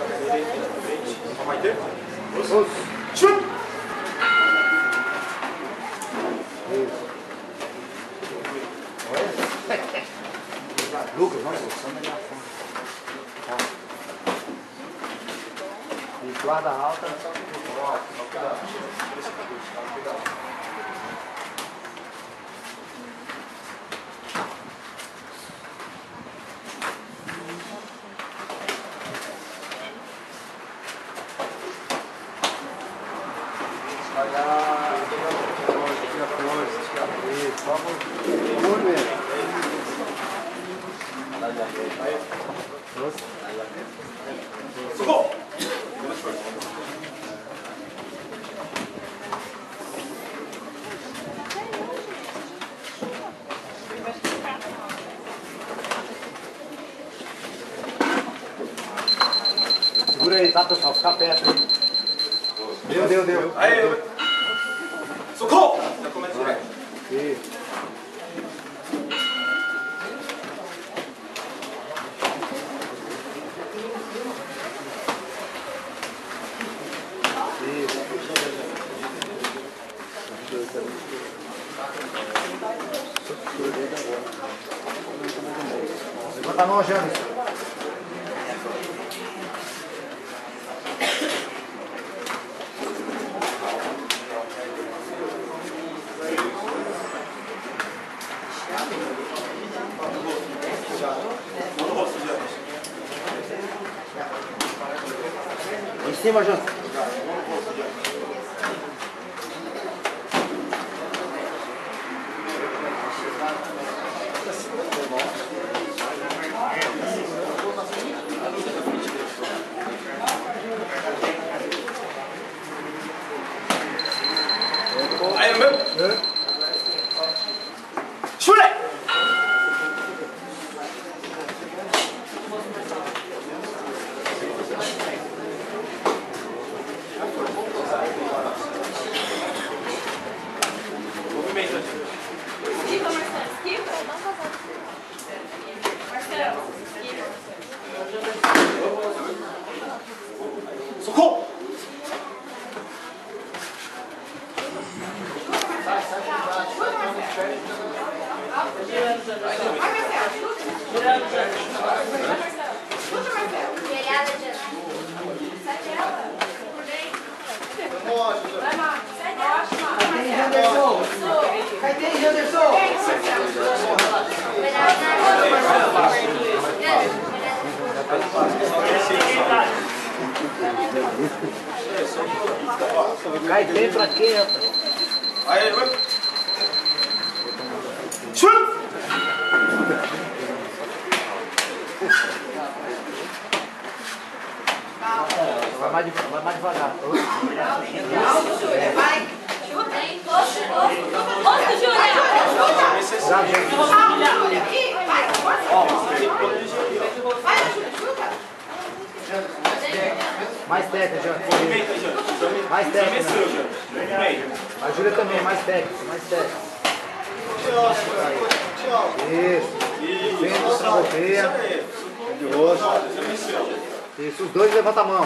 Chute! Lucas, vamos só melhor tá. E guarda alta. Segura aí, tá, pessoal? Fica perto aí. Deu. Aí, socorro! Já começa direto. Isso. Levanta a mão, James. Em cima, James. Aí, meu. Chule! Movimento. Esquiva, Marcelo. Esquiva. Não passar. Marcelo. Esquiva. Socorro! Cadê, Anderson? Cai bem pra quem, rapaz? Aí, meu. Chute! Vai mais devagar. Vai. Chuta, hein? Outra, Júlia. Já, gente. Mais técnica, já. Mais técnica. A Júlia também, mais técnica, mais técnica. Isso. Vem, travou-feia. De rosto. Isso, os dois levantam a mão.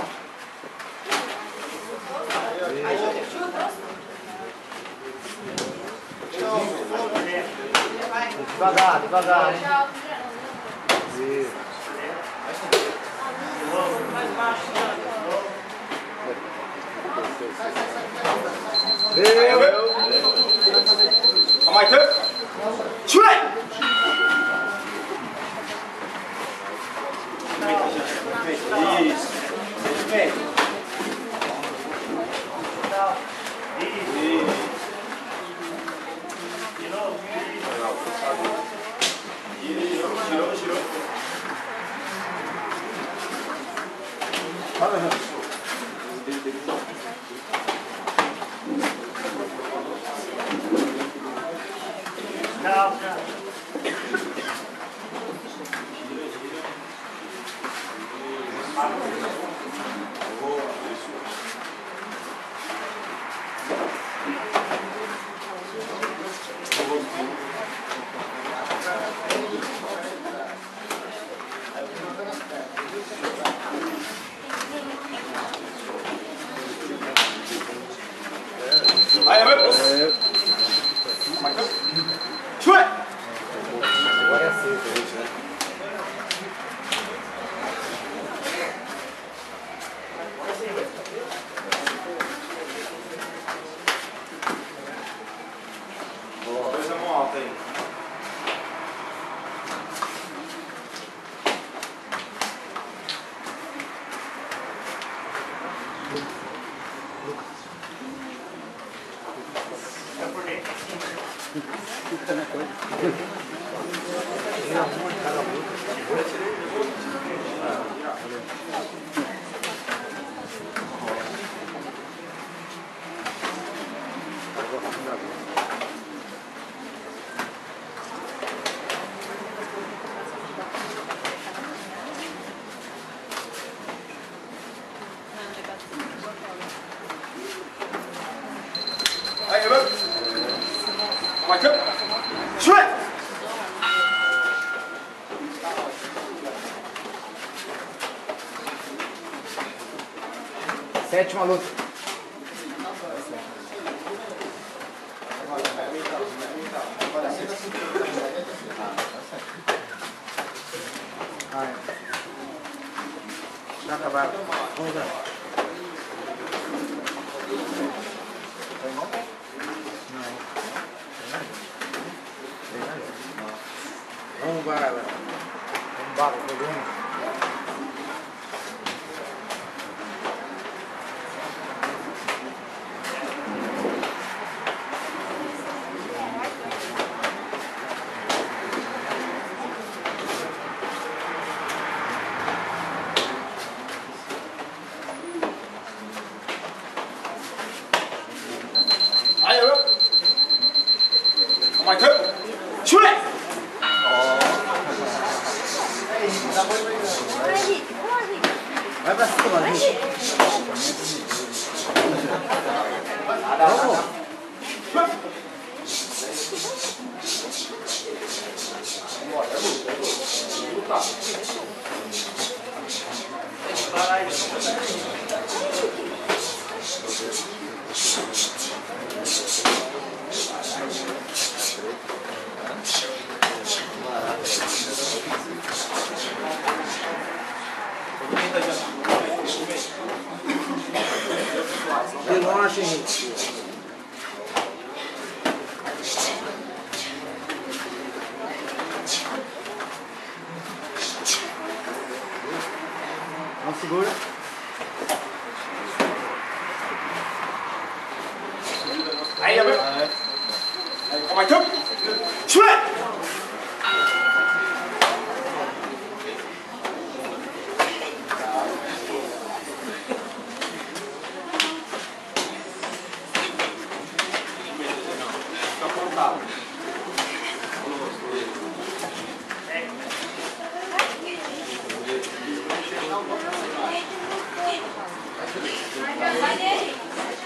Devagar, hein? Isso. Deu. Calma aí, teu. Chule! Isso. Movimento. Girou. Fala, Ramos. Não. Michael. Shred! Sétima luta. Já acabaram. Vamos lá. Vamos embora, velho. Vamos embora, programa. Michael. Shred! Vai pra cima, gente. Relaxa, gente. Não segura. Aí, Gabriel. Aí, Michael. Shred! Vai nele.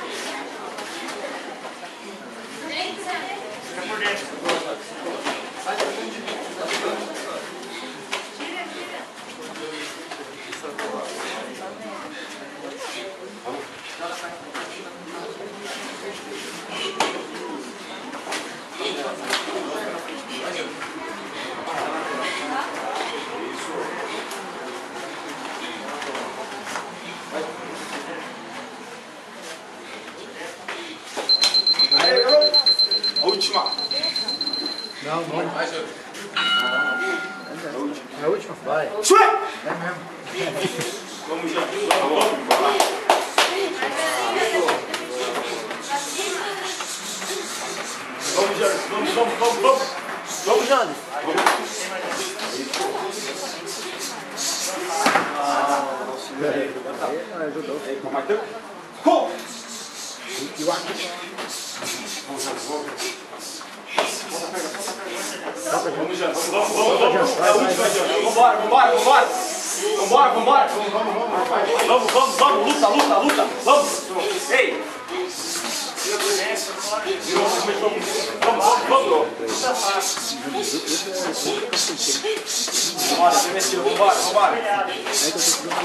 Aí, Gabriel. A última. Não, não. É a última? Vai. Shred! É mesmo. Vamos já. Vamos. Vamos, Janis. Vamos. Vamos, Janis. Ajudou. Michael. Go! E o aqui. Vamos, Janis. Vai, vai, vai. Vambora. Vamos, luta. Vamos. Ei. Vamos. Vambora.